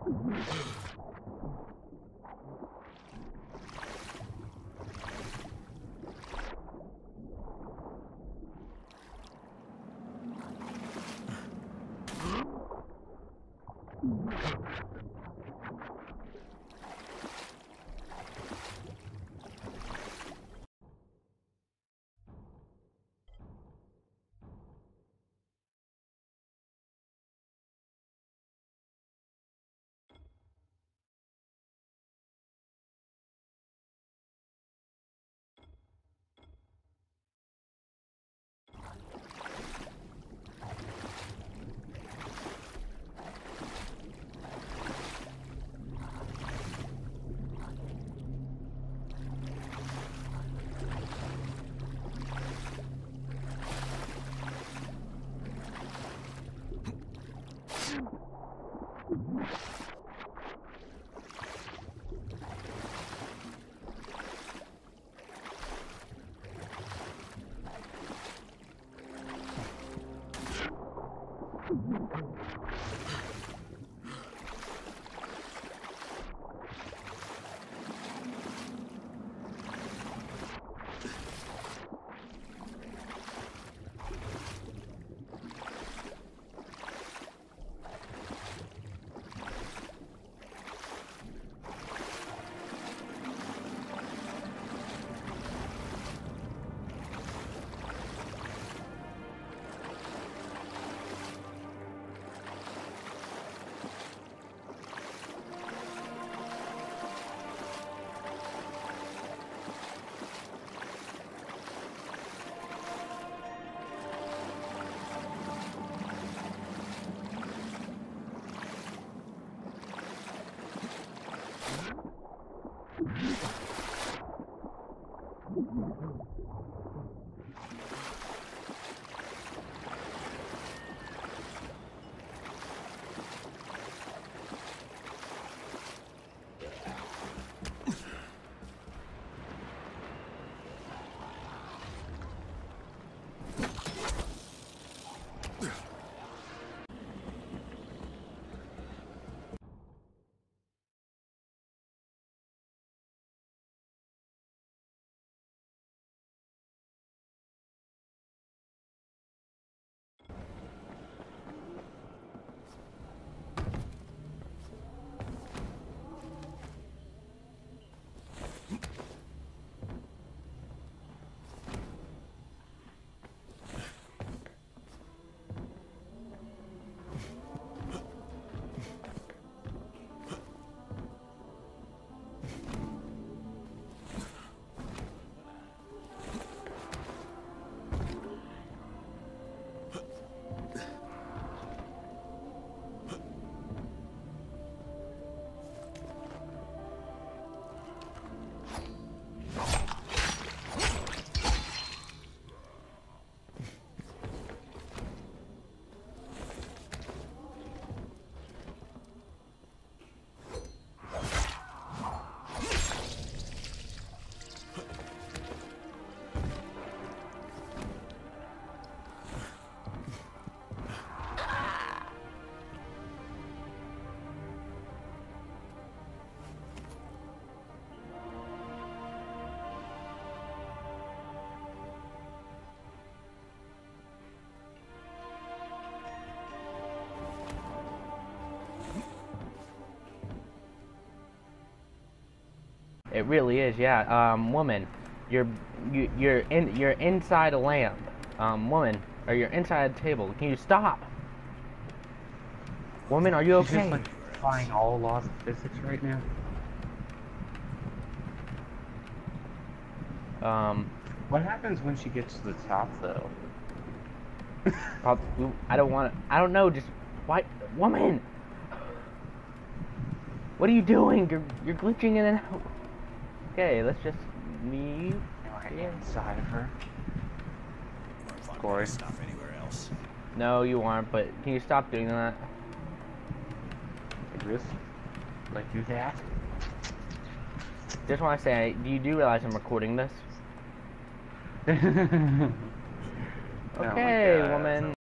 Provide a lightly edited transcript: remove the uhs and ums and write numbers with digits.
It really is, yeah. Woman, you're inside a lamp. Woman, or you're inside a table. Can you stop? Woman, are you She's okay? just like defying all laws of physics right now. What happens when she gets to the top, though? I don't want to. I don't know. Just why, woman? What are you doing? You're glitching in and out. Okay, let's just leave. Inside of her. Corey. Stuff anywhere else. No, you aren't. But can you stop doing that? Like this? Like do that? Just want to say, do realize I'm recording this? Oh Okay, woman.